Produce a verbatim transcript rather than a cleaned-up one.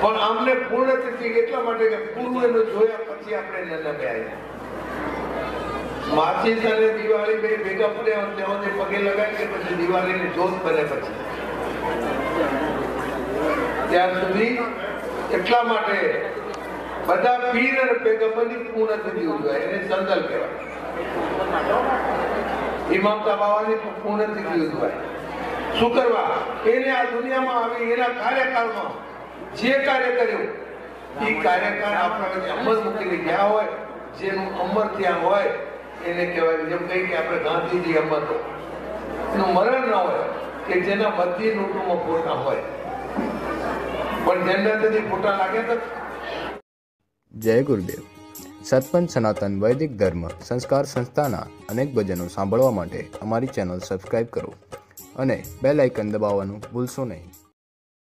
પણ આમને પૂર્ણ તિથિ એટલા માટે કે પૂર્વ એનું જોયા પછી આપણે જન્મે આવ્યા. માચીસ અને દિવાળી બે ભેગા પડ્યા ત્યાં સુધી પગે લગાવી કે પછી દિવાળીની જોત બને પછી ત્યાર સુધી એટલા માટે બધા પીર અને પેગમ્બરની પૂર્ણ તિથિ ઉજવાય એને સંદલ કહેવાય. ઇમામતા બાવાની પૂર્ણ તિથિ ઉજવાય. શું કરવા? એને આ દુનિયામાં આવી એના કાર્યકાળમાં જે કાર્ય કર્યું એ કાર્યકાળ આપણા અમર મૂકીને ગયા હોય, જેનું અમર ત્યાં હોય એને કહેવાય. જેમ કહી કે આપણે ગાંધીજી અમર એનું મરણ ન હોય કે જેના બધી નોટોમાં ફોટા હોય પણ જેનાથી ફોટા લાગે તો. જય ગુરુદેવ. સતપંચ સનાતન વૈદિક ધર્મ સંસ્કાર સંસ્થાના અનેક ભજનો સાંભળવા માટે અમારી ચેનલ સબસ્ક્રાઈબ કરો અને બેલ આઇકન દબાવવાનું ભૂલશો નહીં.